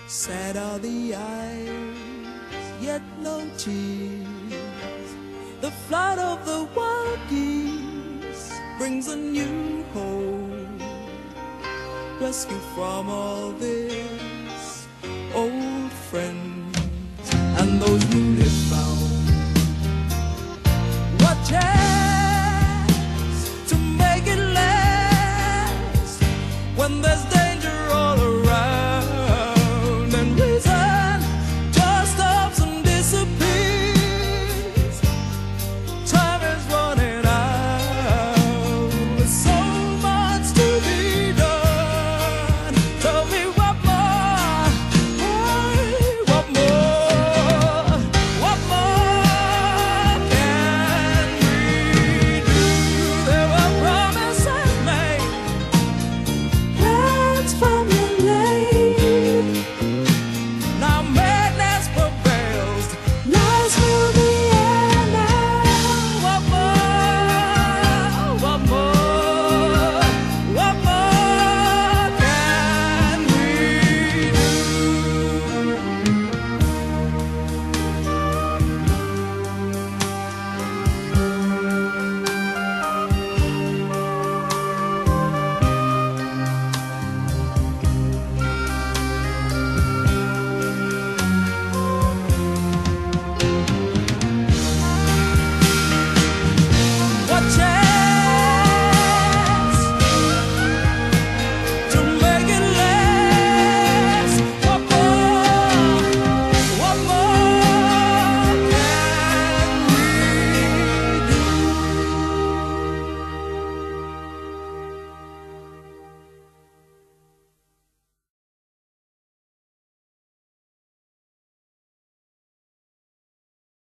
Sad are the eyes, yet no tears. The flight of the wild geese brings a new hope. Rescue from all this, old friends, and those who live found